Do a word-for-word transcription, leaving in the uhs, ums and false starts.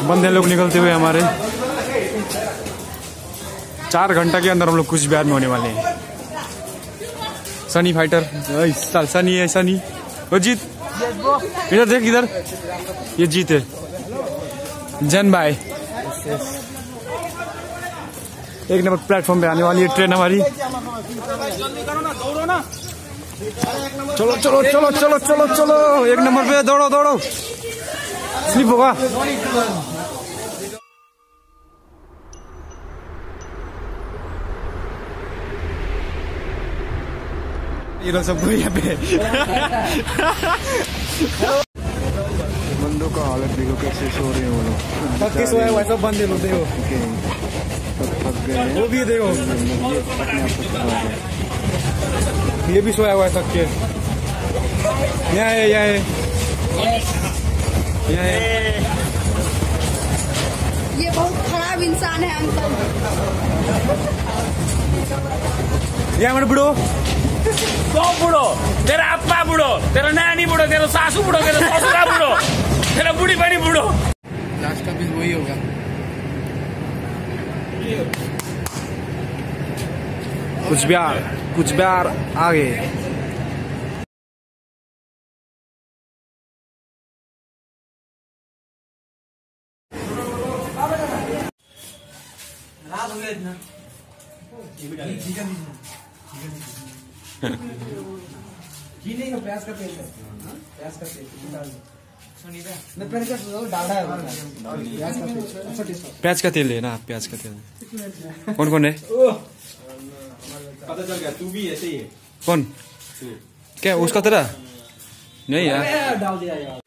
बंदे लोग निकलते हुए हमारे चार घंटा के अंदर हम लोग कुछ बिहार में होने वाले हैं। सनी फाइटर, साल सनी है, सनी वो जीत, इधर देख इधर, ये जीत है। जन भाई एक नंबर प्लेटफॉर्म पे आने वाली है ट्रेन हमारी। चलो चलो चलो चलो चलो चलो, एक नंबर पे दौड़ो दौड़ो, स्लिप होगा। ये लोग सब यहाँ पे बंदों का हालत देखो कैसे सो रहे हैं वो लोग। थक के सोया हुआ है सब बंदे लोग, देखो थक गए। वो भी देखो ये भी सोया हुआ है थक के। यहाँ है यहाँ है यहाँ है। ये बहुत खराब इंसान है अंकल। यहाँ मेरे बुढ़ो, तो बुढ़ो, तेरा अप्पा बुढ़ो, तेरा नानी बुढ़ो, तेरा सासू बुढ़ो, तेरा ससुरा बुढ़ो, तेरा बूढ़ी बड़ी बुढ़ो। लास्ट का भी वही होगा। कुछ बिहार कुछ बिहार आगे। रात हो गया इतना। चीनी का प्याज का तेल है, प्याज का तेल डाल दो। मैं प्याज का डालडा है, प्याज का तेल अच्छा टेस्ट। प्याज का तेल है ना, प्याज का तेल। कौन कौन है? पता चल गया तू भी ऐसे ही है। कौन क्या उसका तरह नहीं यार, डाल दिया यार।